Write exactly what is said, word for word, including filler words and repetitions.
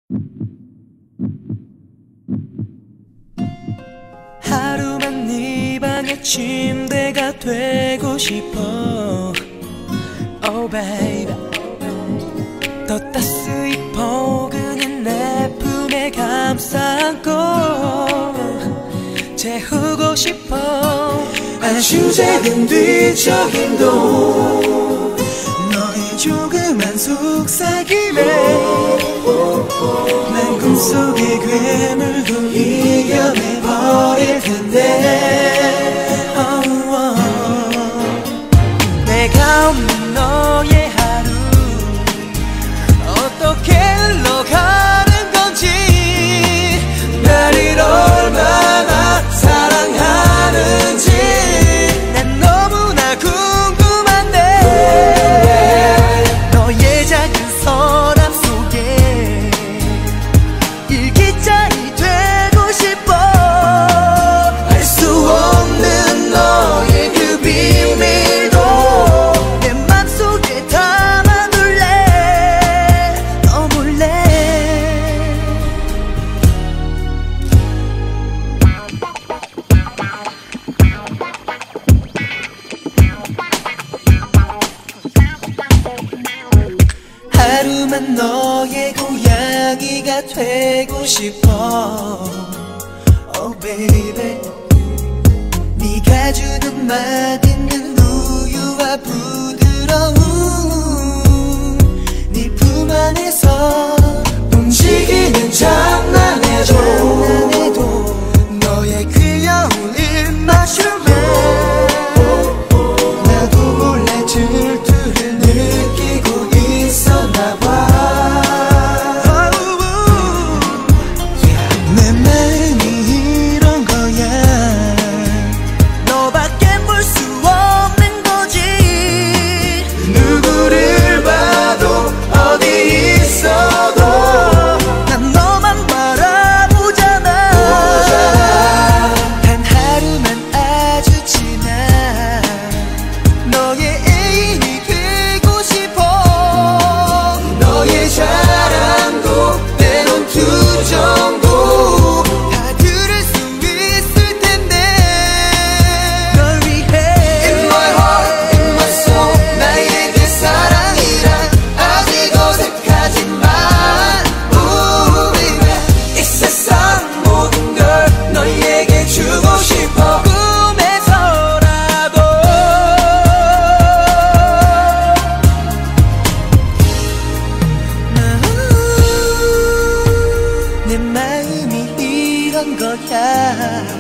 하루만 네 방의 침대가 되고 싶어. Oh baby, 더 따스히 포근한 내 품에 감싸 안고 재우고 싶어. 아주 작은 뒤척임도 너의 조그만 속삭임에 난 꿈속의 괴물도 이겨내버릴 텐데. oh, oh. 내가 없는 너의 하루 어떻게 흘러가는 건지, 나를 얼마나 사랑하는지 난 너무나 궁금한데. 너의 작은 서랍 속에 일기장이 되고 싶어. 알 수 없는 너의 그 비밀도 내 맘속에 담아둘래. 너 몰래. 하루만 너의 고양이가 되고 싶어. Oh baby, 네가 주는 맛있는 우유와 부드러운 네 품 안에서 움직이는 장난해도, 장난해도 너의 귀여운 입맞춤에 나도 몰래 질투를 느끼고 있었나봐. 내 마음이 이런 거야. 너밖에 볼 수 없는 거지. 누구를 봐도 어디 있어도 난 너만 바라보잖아. 단 하루만 아주 지나 너의 애인이 되고 싶어. 너의 자랑도 때론 투정도 다 들을 수 있을 텐데. 널 위해 In my heart, in my soul 나의 그 사랑이란 아직 어색하지만 Ooh baby, 이 세상 모든 걸 너에게 주고 싶어. 꿈에서라도 내 마음이 이런 거야.